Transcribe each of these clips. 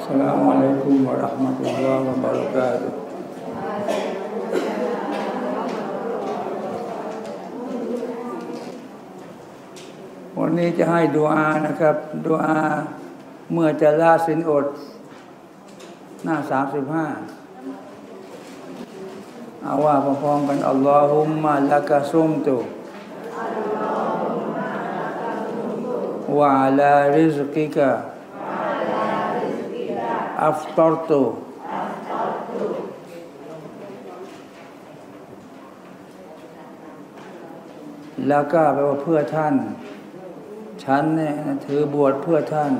Assalamualaikum warahmatullahi wabarakatuh.วันนี้จะให้ดุอานะครับดุอาเมื่อจะละศีลอดหน้า35เอาว่าพร้อมๆกันอัลลอฮุมมะลักะซุมตุวะอะลาริซกิกะอัฟตอรตุละกะแปลว่าเพื่อท่านฉันเนี่ยถือบวชเพื่อท่าน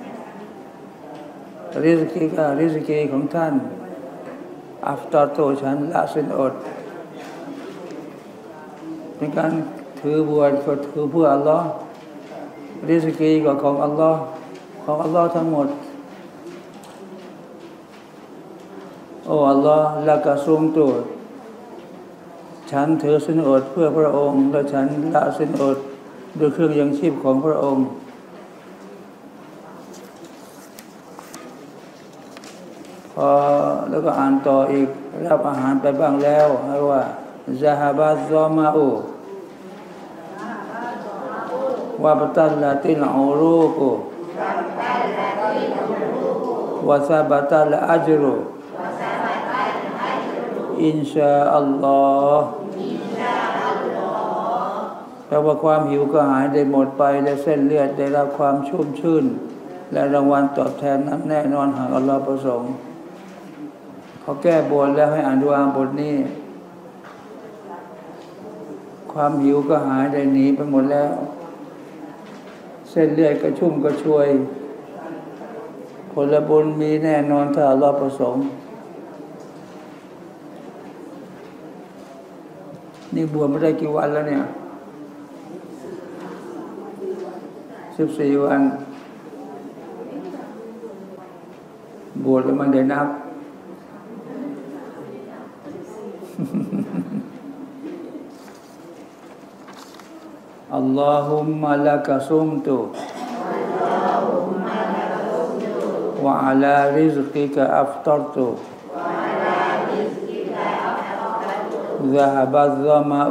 ริซกิกะริซกีของท่านอัฟตอรตุฉันละศีลอดเป็นการถือบวชก็ถือเพื่ออัลลอฮ์ริซกีก็ของอัลลอฮ์ทั้งหมดโอ้อัลลอฮ์ละกะซุมตุฉันถือศีลอดเพื่อพระองค์และฉันละศีลอดด้วยเครื่องยังชีพของพระองค์พอแล้วก็อ่านต่ออีกรับอาหารไปบ้างแล้วให้ว่าซะฮาบะซอมาอูวะบตัลลาติลอูรูกุวะซะบะตัลอัจรุอินชาอัลลอฮ์แปลว่าความหิวก็หายได้หมดไปและเส้นเลือดได้รับความชุ่มชื่นและรางวัลตอบแทนนั้นแน่นอนหากอัลลอฮ์ประสงค์เขาแก้บนแล้วให้อ่านดุอาบทนี้ความหิวก็หายได้หนีไปหมดแล้วเส้นเลือดก็ชุ่มก็ช่วยผลบุญมีแน่นอนถ้าอัลลอฮ์ประสงค์นี่บวชไม่ได้กี่วันแล้วเนี่ย14 วันบวชแล้วมันได้นับอัลลอฮุมมะลักะซุมตุวะอะลาริซกิกะอัฟตอรตุذهب الظمأ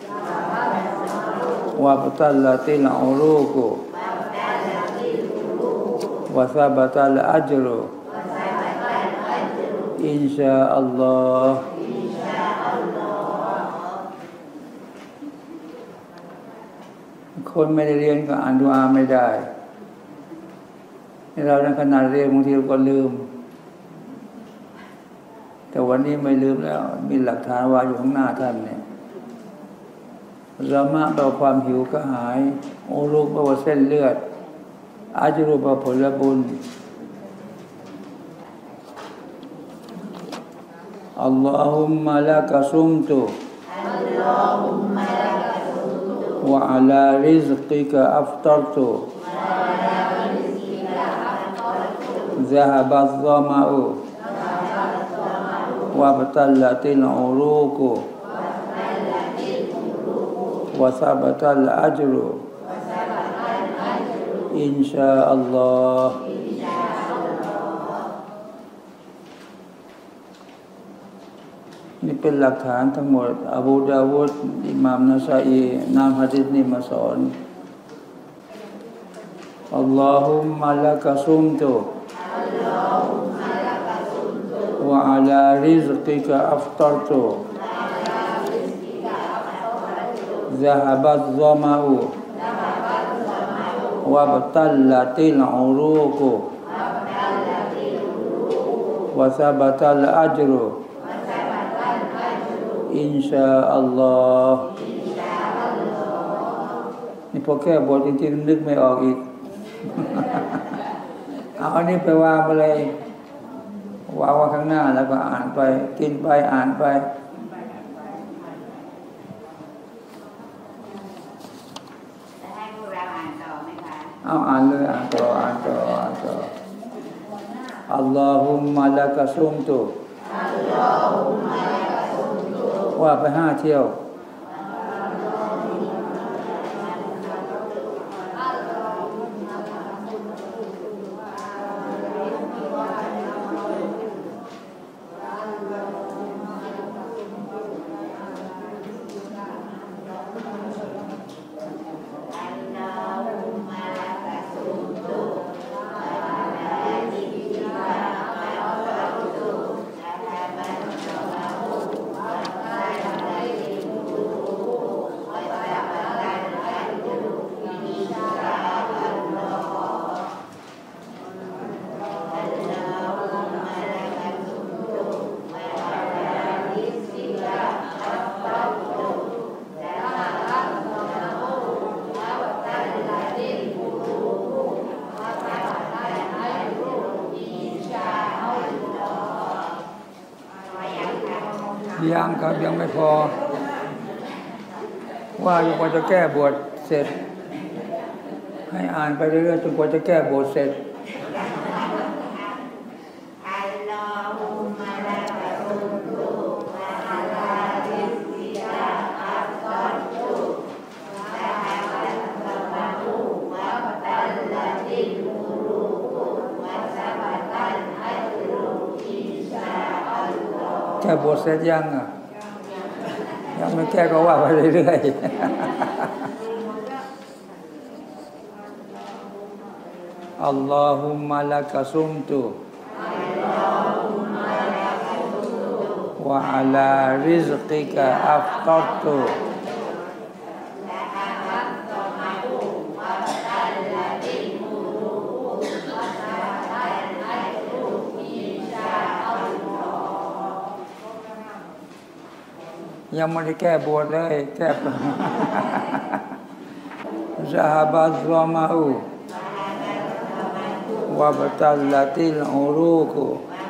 وابتلت العروق وثبت الأجر إن شاء الله คนไม่ได้เรียนก็อ่านดุอาไม่ได้เราในขณะเรียนบางทีเราก็ลืมแต่วันนี้ไม่ลืมแล้วมีหลักฐานว่าอยู่ข้างหน้าท่านเนี่ยซามะแปลว่าความหิวก็หายอูรุกแปลว่าเส้นเลือดอาจรุแปลว่าผลบุญอัลลอฮุมมะลักะซุมตุวะอะลาริซกิกะอัฟตอรตุذهب الظمأ وابتلت العروق وثبت الأجر إن شاء الله นี่เป็นหลักฐานทั้งหมดอบูดาวุดอิหม่ามนะซาอีนำหะดีษนี้มาสอนอัลลอฮุมมะลักะซุมตุوعلى رزقك أفطرت ذهب الظمأ وابتلت العروق وثبت الأجر إن شاء الله นี่พอแค่บทจริงๆนึกไม่ออกอีก เอาอันนี้ไปวางไปเลยวางไว้ข้างหน้าแล้วก็อ่านไปกินไปอ่านไปจะให้พวกเราอ่านต่อไหมคะเอาอ่านเลยอ่านต่ออัลลอฮุมมะลักะซุมตุว่าไป5 เที่ยวยังครับยังไม่พอว่าจนกว่าจะแก้บทเสร็จให้อ่านไปเรื่อยๆจนกว่าจะแก้บทเสร็จแก้บทเสร็จยังอ่ะยังไม่แก้ก็ว่าไปเรื่อยๆอัลลอฮุมะลักะซุมตุวะอะลาริซกิกะอัฟตัรตุยังไม่ได้แก้บทเลยแก้ซะฮาบัตซอมาอูวะบะตัลลติลอูรูกุ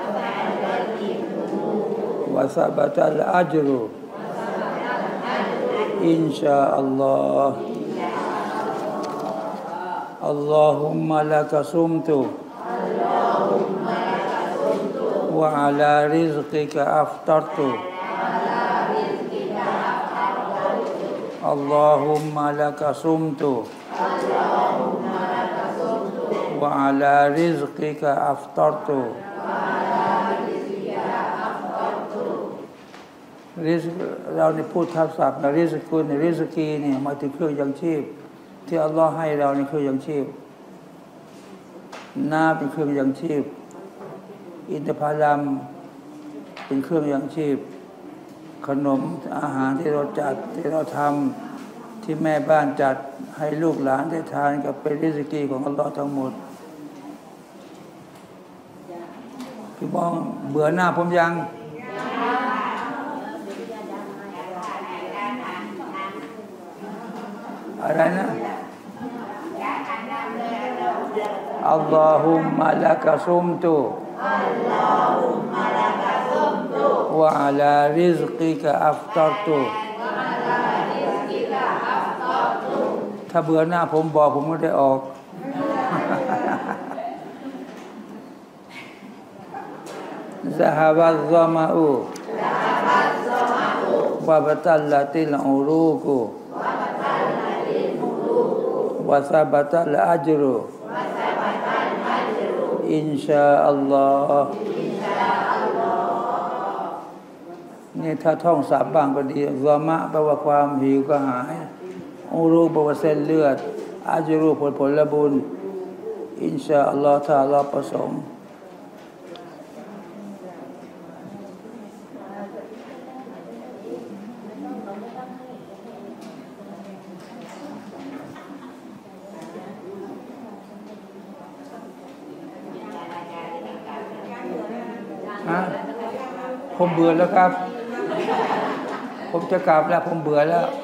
วะซะบะตัลอัจรุอินชาอัลลอฮ์อัลลอฮุมมะลักะซุมตุวะอะลาริซกิกะอัฟตัรตุاللهم لك صمت وعلى رزقك أفطرتริสเราในพูดทับศัพท์นะริสกุลริสกีเนี่ยมาถึงเครื่องยังชีพที่อัลลอฮ์ให้เราในเครื่องยังชีพน้ำเป็นเครื่องยังชีพอินทผลัมเป็นเครื่องยังชีพขนมอาหารที่เราจัดที่เราทำที่แม่บ้านจัดให้ลูกหลานได้ทานกับเป็นริสกีของอัลลอฮ์ทั้งหมดพี่มองเบื่อหน้าผมยังอะไรนะอัลลอฮุมะลักะซุมตุวะอะลาริซกิกะอัฟตัรตุถ้าเบื่อหน้าผมบอกผมก็ได้ออกซะฮาบัตซอมาอูวะบะตัลลติลอูรูกุวะซะบะตัลอัจรุอินชาอัลลอฮ์นี่ถ้าท่องสามบ้างก็ดีซอมะแปลว่าความหิวก็หายอูรูแปลว่าเส้นเลือดอัจรุผลบุญอินชาอัลลอฮ์ถ้าอัลลอฮ์ประสงค์ผมเบื่อแล้วครับผมจะกลับแล้วผมเบื่อแล้ว